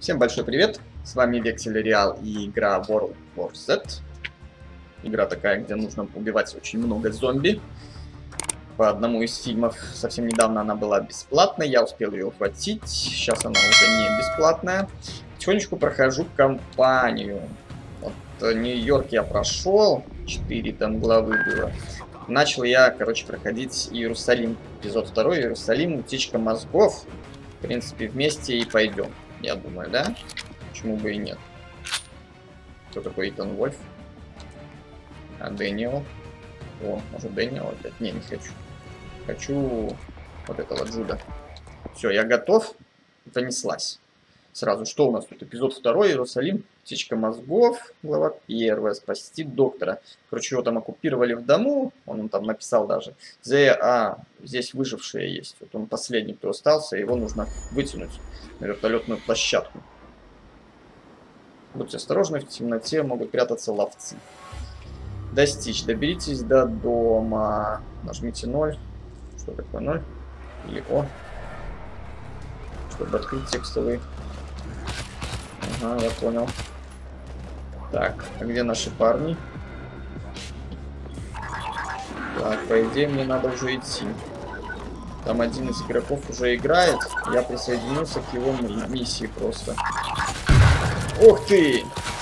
Всем большой привет, с вами Vexel Real и игра World War Z. Игра такая, где нужно убивать очень много зомби. По одному из фильмов совсем недавно она была бесплатной, я успел ее ухватить, сейчас она уже не бесплатная. Потихонечку прохожу кампанию. Вот Нью-Йорк я прошел, 4 там главы было. Начал я, проходить Иерусалим, эпизод 2, Иерусалим, утечка мозгов. В принципе, вместе и пойдем. Я думаю, да? Почему бы и нет? Кто такой Итан Вольф? А Дэниел? О, может Дэниел опять? Не хочу. Хочу вот этого Джуда. Все, я готов. Понеслась. Сразу, что у нас тут? Эпизод 2, Иерусалим, утечка мозгов, глава 1, спасти доктора. Его там оккупировали в дому, он там написал даже. Здесь выжившие есть. Вот он последний, кто остался, его нужно вытянуть на вертолетную площадку. Будьте осторожны, в темноте могут прятаться ловцы. Достичь. Доберитесь до дома. Нажмите 0. Что такое 0? Или О. Чтобы открыть текстовый. Ага, я понял. Так, а где наши парни? Так, по идее мне надо уже идти. Там один из игроков уже играет. Я присоединился к его миссии просто. Ух ты!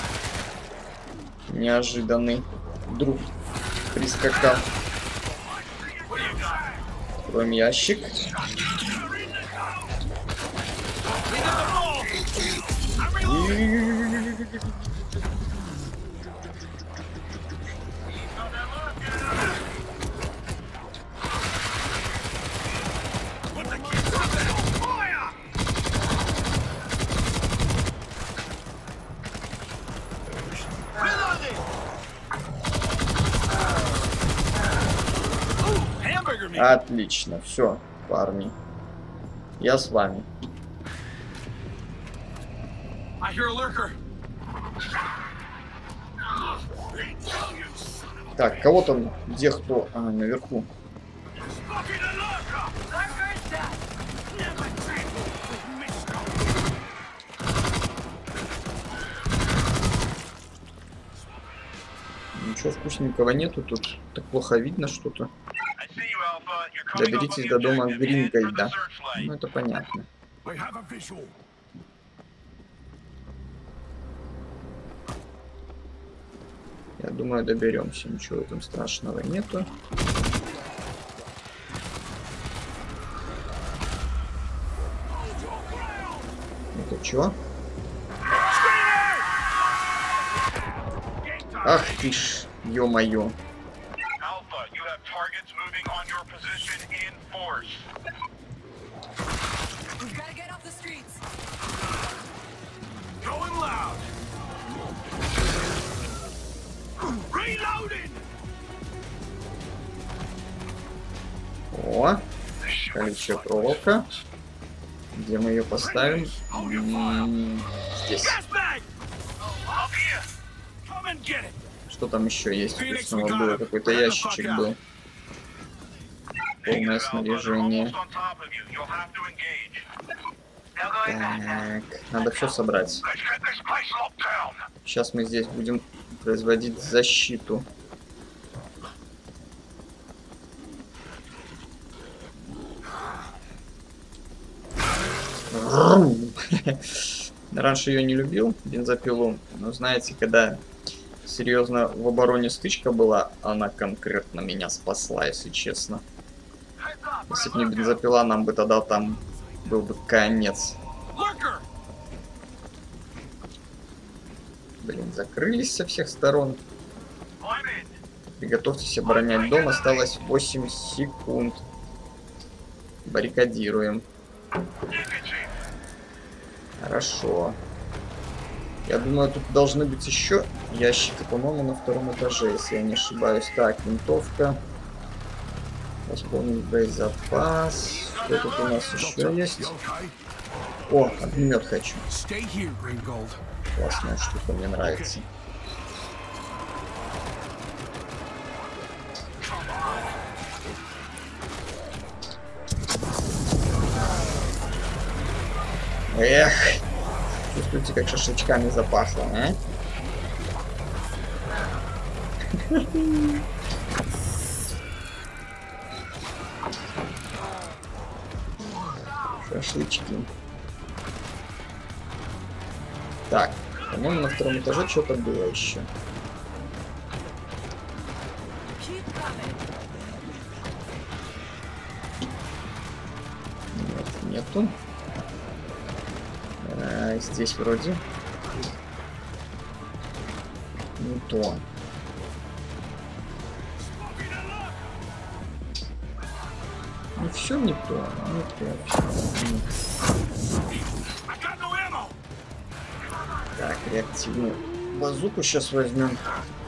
Неожиданный друг прискакал. Откроем ящик. Отлично, все, парни. Я с вами. Так, кого там, где кто? А, наверху. Ничего вкусненького нету тут. Так плохо видно что-то. Доберитесь до дома Грингольда. Ну, это понятно. Я думаю, доберемся. Ничего в этом страшного нету. Это чё? Ах ты ж, ё-моё. О, колючая проволока. Где мы ее поставим? Здесь. Что там еще есть? Снова было какой-то ящичек был. Полное снаряжение. Так, надо все собрать. Сейчас мы здесь будем производить защиту. Раньше ее не любил, бензопилу, но знаете, когда серьезно в обороне стычка была, она конкретно меня спасла, если честно. Если бы не бензопила, нам бы тогда там был бы конец. Блин, закрылись со всех сторон. Приготовьтесь оборонять дом, осталось 8 секунд. Баррикадируем. Хорошо. Я думаю, тут должны быть еще ящики, по-моему, на 2-м этаже, если я не ошибаюсь. Так, винтовка. Восполнить боезапас. Что тут у нас еще есть? О, огнемет хочу. Классная штука, мне нравится. Эх, Чувствуете, как шашлычками запахло, а? Шашлычки. Так, по-моему, на втором этаже что-то было еще. Нет, нету. Здесь вроде не то. Ну все не то, не то. Всё. Так, реактивную базуку сейчас возьмем.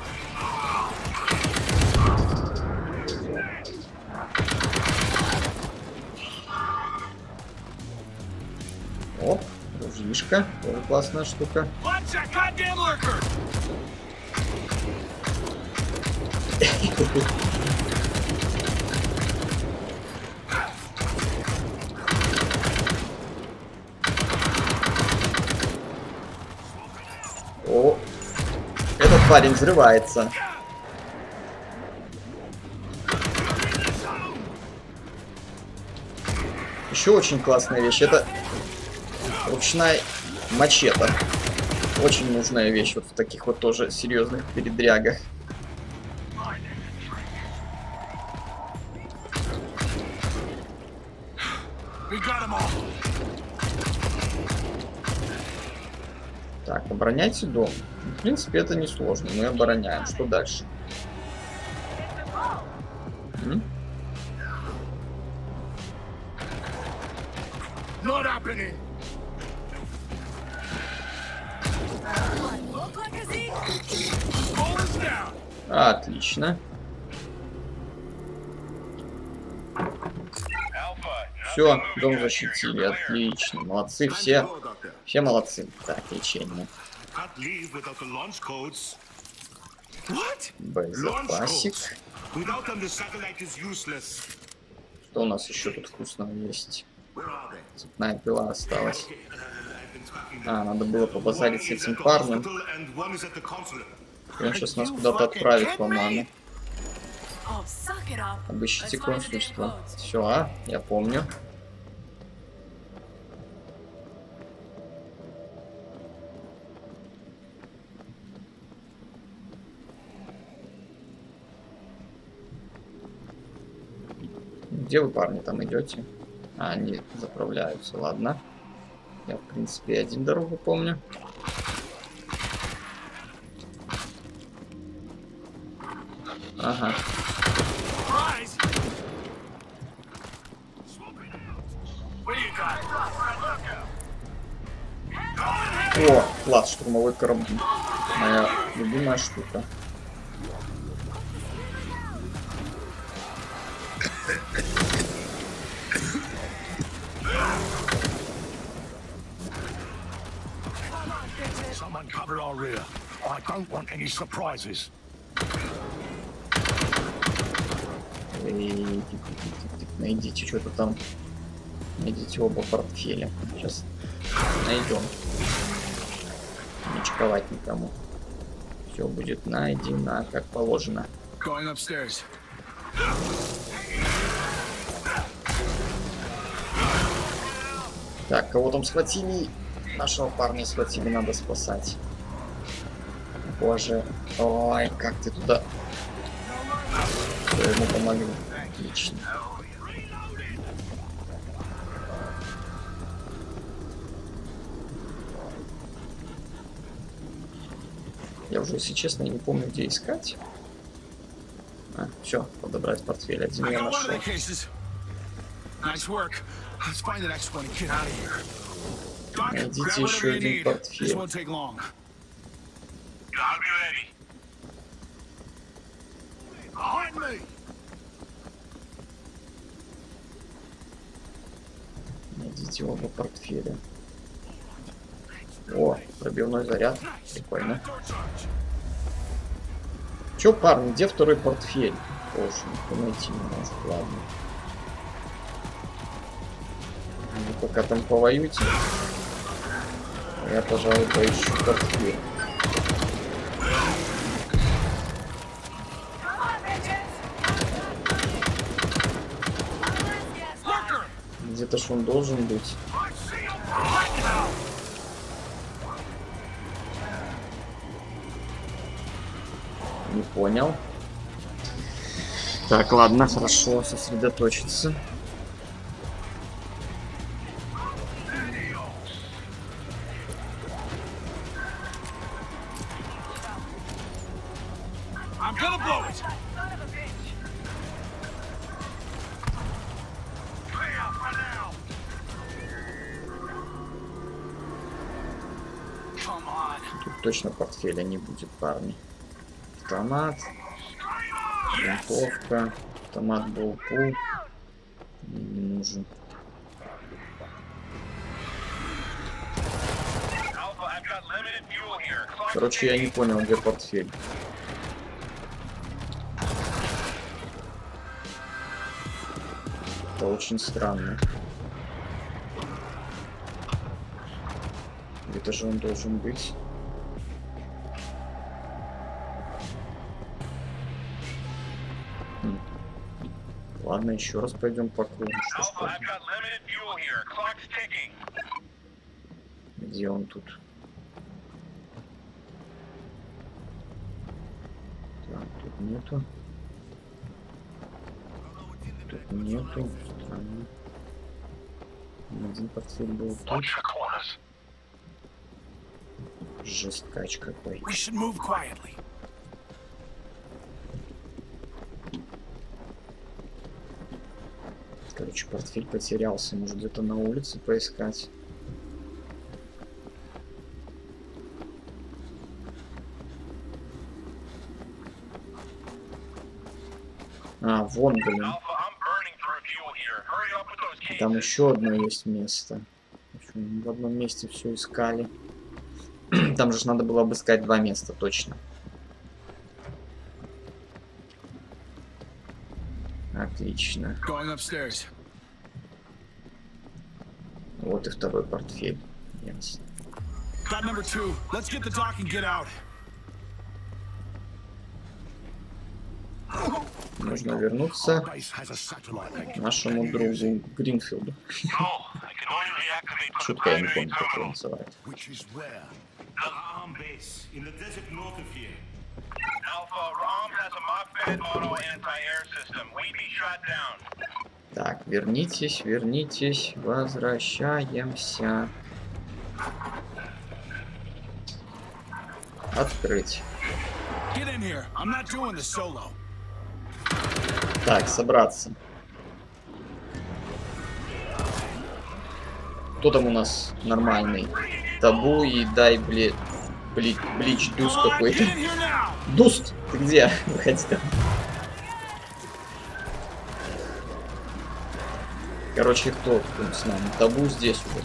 Оп, ружьишка, тоже классная штука. О, этот парень взрывается. Еще очень классная вещь. Это ручная мачете. Очень нужная вещь вот в таких вот тоже серьезных передрягах. Так, обороняйте дом. В принципе, это несложно. Мы обороняем. Что дальше? Отлично. Все, дом защитили. Отлично. Молодцы все. Все молодцы. Так, лечение. Боезапасик. Что у нас еще тут вкусного есть? Цепная пила осталась. А, надо было побазарить с этим парнем. И он сейчас нас куда-то отправит, по-моему. Обыщите консульство. Все, я помню. Где вы, парни, там идете? А, они заправляются, ладно. Я, в принципе, один дорогу помню. Ага. О, класс, штурмовой корабль. Моя любимая штука. Найдите что-то там. Найдите оба портфеля. Сейчас найдем. Не чековать никому. Все будет найдено, как положено. Так, кого там схватили? Нашего парня схватили, надо спасать. Боже. Ой, как ты туда... Все, ему помогли. Отлично. Я уже, если честно, не помню, где искать. А, все, подобрать портфель. Один я нашел. Найдите еще один портфель. Найдите оба портфеля. О, пробивной заряд. Прикольно. Че, парни, где второй портфель? Тоже никто найти не может, ладно. Вы пока там повоюйте. Я, пожалуй, поищу портфель. Где-то ж он должен быть. Не понял. Так, ладно, хорошо, сосредоточиться. Тут точно портфеля не будет, парни. Автомат, винтовка, автомат болпул. Мне не нужен. Короче, я не понял, где портфель. Это очень странно. Где-то же он должен быть. Ладно, еще раз пойдем по кругу. Где он тут? Так, тут нету. Тут нету. Странно. Один портфель был тут. Жесткач какой. Короче, портфель потерялся. Может, где-то на улице поискать. А, вон, блин. Там еще одно есть место. В одном месте все искали. Там же надо было обыскать два места, точно. Отлично. Вот и второй портфель. Ясно. Нужно вернуться к нашему другу Гринфилду. Шутка, я не помню, как его называют. Так, вернитесь, вернитесь, возвращаемся. Открыть. Так, собраться. Кто там у нас нормальный? Табу и дай, блич дуст какой-то. Дуст, ты где? Выходи там. Короче, кто тут с нами? Табу здесь уже.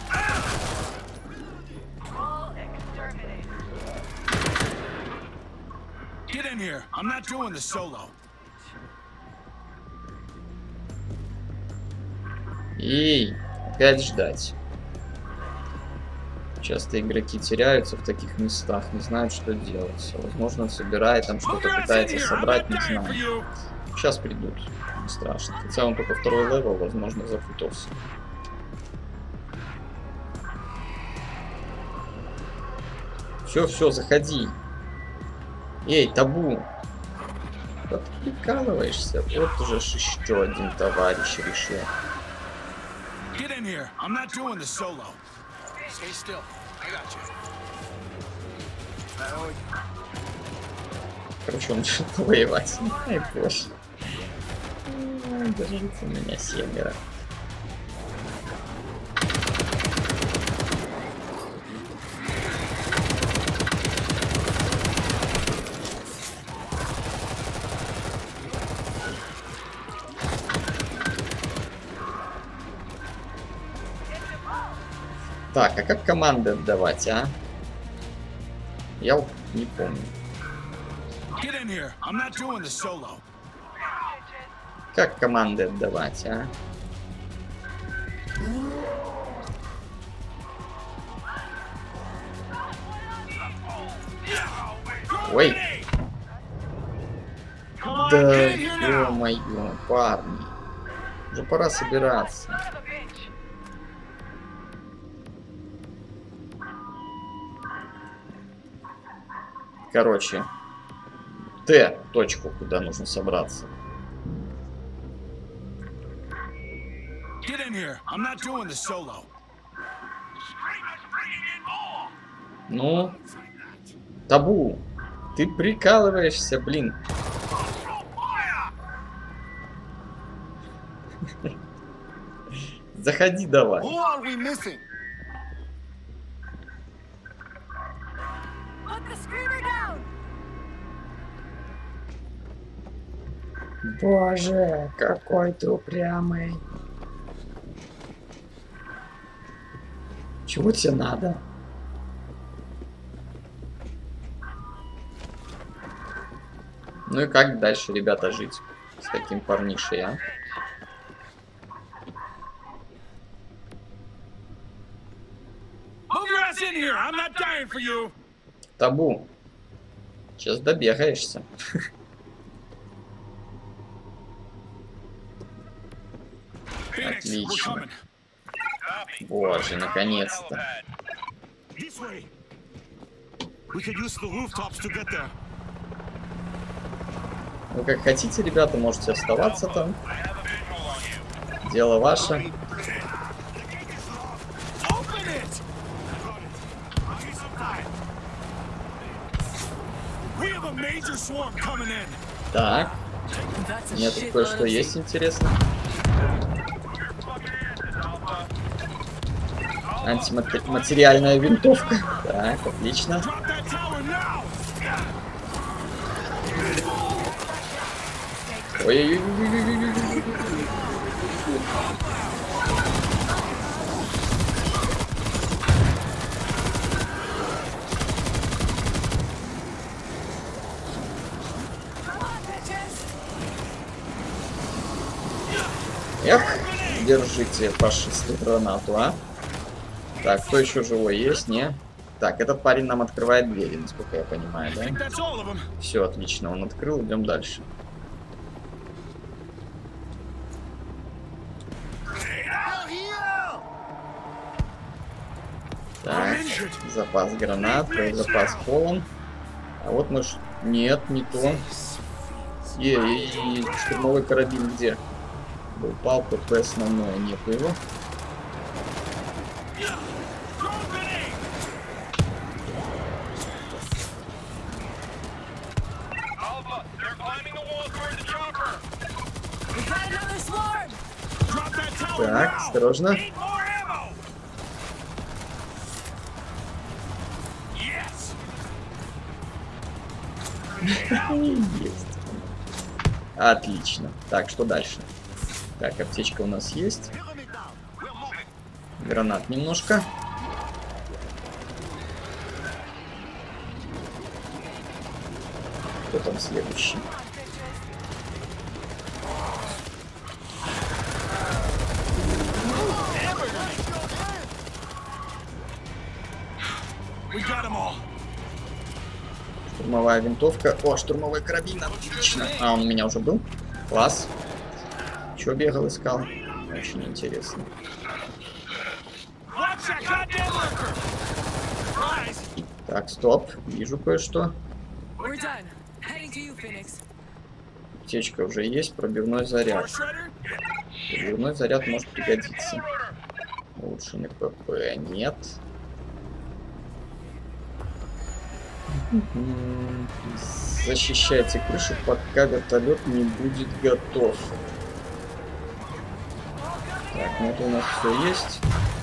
Эй, опять ждать. Часто игроки теряются в таких местах, не знают, что делать. Возможно, собирает там что-то, пытается собрать, не знаю. Сейчас придут, не страшно. Хотя он только второй левел, возможно, запутался. Все, заходи. Эй, Табу. Да ты прикалываешься? Вот уже еще один товарищ решил. Короче, он решил воевать. Ай, боже. Держите меня, семеро. Так, а как команды отдавать, а? Я не помню. Как команды отдавать, а? Ой. Да, ё-моё, парни. Уже пора собираться. Короче, Т, точку, куда нужно собраться. Ну, Табу, ты прикалываешься, блин. Заходи давай. Боже, какой ты упрямый. Чего тебе надо? Ну и как дальше, ребята, жить с таким парнишей, а? Табу. Сейчас добегаешься. Отлично. Боже, наконец-то. Ну, как хотите, ребята, можете оставаться там. Дело ваше. Так. Нет, тут кое-что есть интересно. Антиматериальная винтовка. Так, отлично. Ой-ой-ой-ой-ой-ой-ой-ой-ой. Эх, держите, фашисты, гранату, а. Так, кто еще живой есть, не? Так, этот парень нам открывает двери, насколько я понимаю, да? Все, отлично, он открыл, идем дальше. Так, запас гранат, запас полон. А вот мы ж... Нет, не то. И штурмовой карабин где? Был палка, П основное, нету его. Так, осторожно. Есть. Отлично. Так, что дальше? Так, аптечка у нас есть. Гранат немножко. Кто там следующий? Штурмовая винтовка. О, штурмовой карабин, отлично. А, он у меня уже был? Класс. Чё бегал, искал? Очень интересно. Так, стоп. Вижу кое-что. Аптечка уже есть, пробивной заряд. Пробивной заряд может пригодиться. Улучшенный ПП нет. Защищайте крышу, пока вертолет не будет готов. Так, ну это у нас все есть.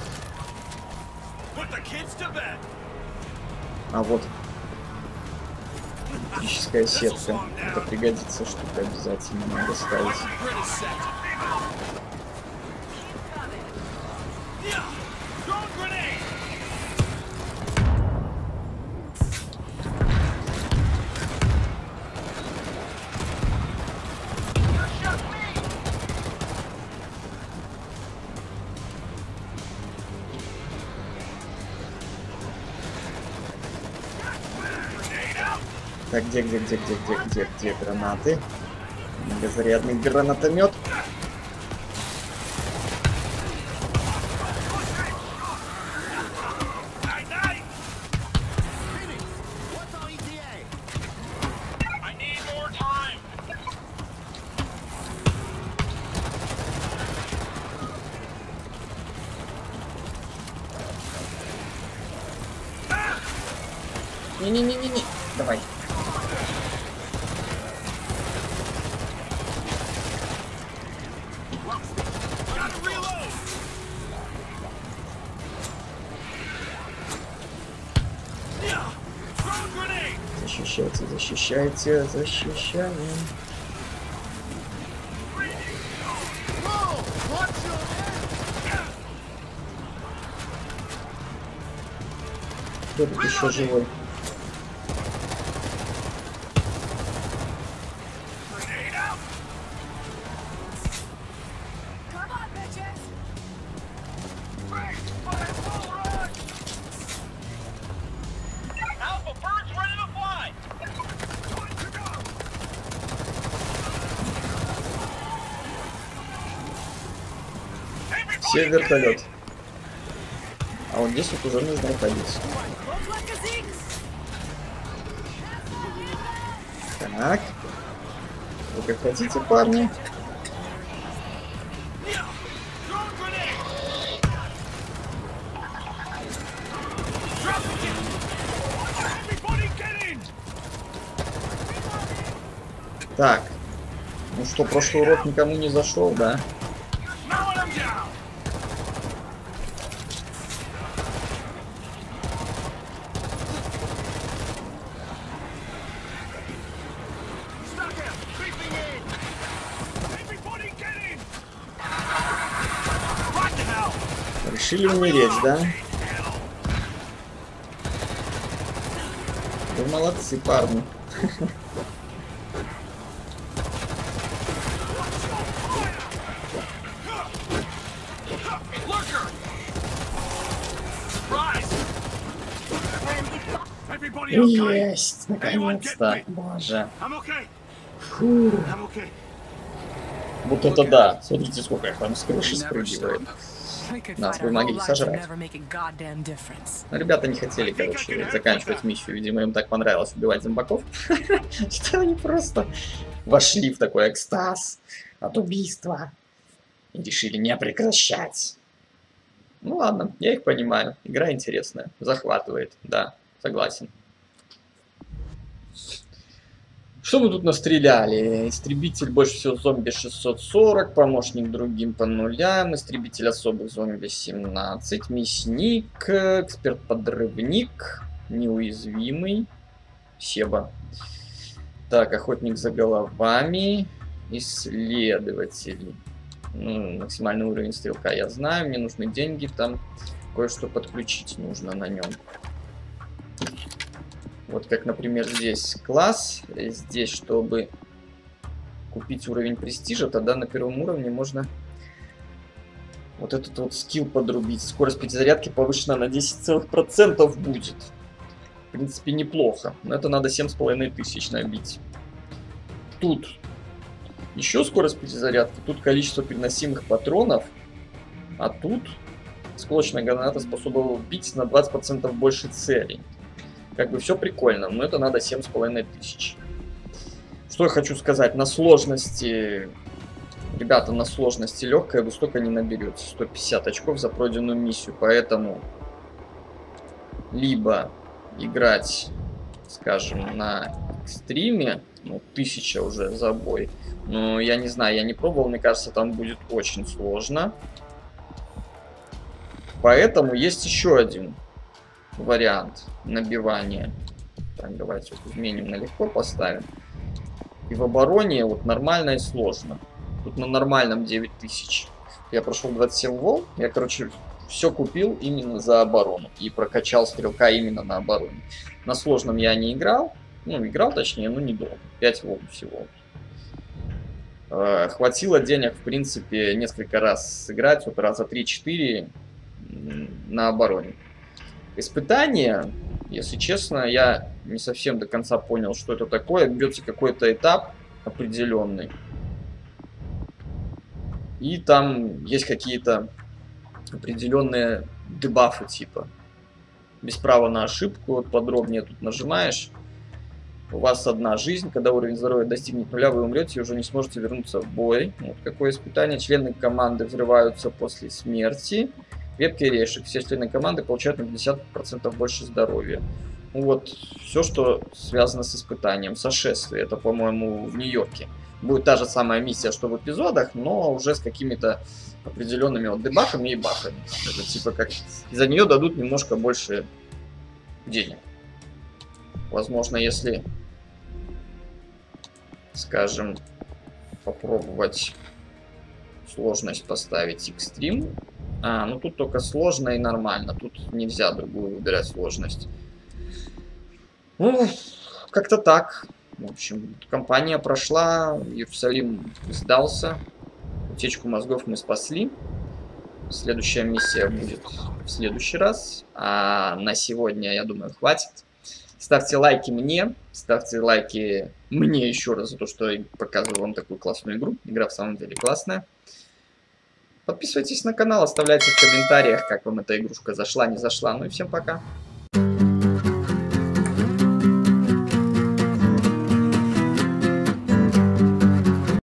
А вот электрическая сетка. Это пригодится, штука обязательно надо ставить. Так, где гранаты? Многозарядный гранатомет. Не-не-не-не-не. Давай. Защищайте, защищайте, защищаем. Кто тут еще живой? Все в вертолет. А вот здесь вот уже нужно находиться. Так. Вы как хотите, парни. Так. Ну что, прошлый урок никому не зашел, да? Решили умереть, да? Вы молодцы, парни. Есть, наконец-то, боже. Фу. Вот это да. Смотрите, сколько их там с крыши спрыгивает. Нас бы могли сожрать. Но ребята не хотели, короче, заканчивать миссию. Видимо, им так понравилось убивать зомбаков, что они просто вошли в такой экстаз от убийства и решили не прекращать. Ну ладно, я их понимаю. Игра интересная, захватывает, да, согласен. Что мы тут настреляли? Истребитель больше всего зомби 640, помощник другим по нулям, истребитель особых зомби 17, мясник, эксперт-подрывник, неуязвимый, Себа. Так, охотник за головами, исследователь. Ну, максимальный уровень стрелка я знаю, мне нужны деньги, там кое-что подключить нужно на нем. Вот как, например, здесь класс. Здесь, чтобы купить уровень престижа, тогда на первом уровне можно вот этот вот скилл подрубить. Скорость перезарядки повышена на 10% будет. В принципе, неплохо. Но это надо 7500 набить. Тут еще скорость перезарядки. Тут количество переносимых патронов. А тут осколочная граната способна убить на 20% больше целей. Как бы все прикольно, но это надо 7500. Что я хочу сказать, на сложности, ребята, на сложности легкая вы столько не наберете, 150 очков за пройденную миссию, поэтому либо играть, скажем, на экстриме, ну, 1000 уже за бой, но я не знаю, я не пробовал, мне кажется, там будет очень сложно, поэтому есть еще один вариант набивания. Так, давайте вот изменим на легко, поставим. И в обороне вот нормально и сложно. Тут на нормальном 9000. Я прошел 27 волн. Я, короче, все купил именно за оборону. И прокачал стрелка именно на обороне. На сложном я не играл. Ну, играл точнее, но недолго. 5 волн всего. Хватило денег, в принципе, несколько раз сыграть. Вот раза 3-4 на обороне. Испытания Если честно, я не совсем до конца понял, что это такое. Берется какой-то этап определенный. И там есть какие-то определенные дебафы типа. Без права на ошибку. Вот подробнее тут нажимаешь. У вас одна жизнь. Когда уровень здоровья достигнет нуля, вы умрете и уже не сможете вернуться в бой. Вот какое испытание. Члены команды взрываются после смерти. Ветки орешек. Все члены команды получают на 50% больше здоровья. Вот все, что связано с испытанием. Сошествие. Это, по-моему, в Нью-Йорке. Будет та же самая миссия, что в эпизодах, но уже с какими-то определенными вот дебафами и бафами. Это типа как за нее дадут немножко больше денег. Возможно, если, скажем, попробовать сложность поставить экстрим. Ну тут только сложно и нормально. Тут нельзя другую выбирать сложность. Ну, как-то так. В общем, кампания прошла, Иерусалим сдался. Утечку мозгов мы спасли. Следующая миссия будет в следующий раз. А на сегодня, я думаю, хватит. Ставьте лайки мне. Ставьте лайки мне еще раз за то, что я показываю вам такую классную игру. Игра в самом деле классная. Подписывайтесь на канал, оставляйте в комментариях, как вам эта игрушка зашла, не зашла. Ну и всем пока.